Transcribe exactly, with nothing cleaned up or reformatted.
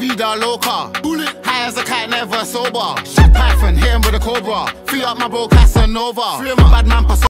vida loca. High as a kite, never sober. Shit Python, hit him with a cobra. Free up my bro Casanova. Bad man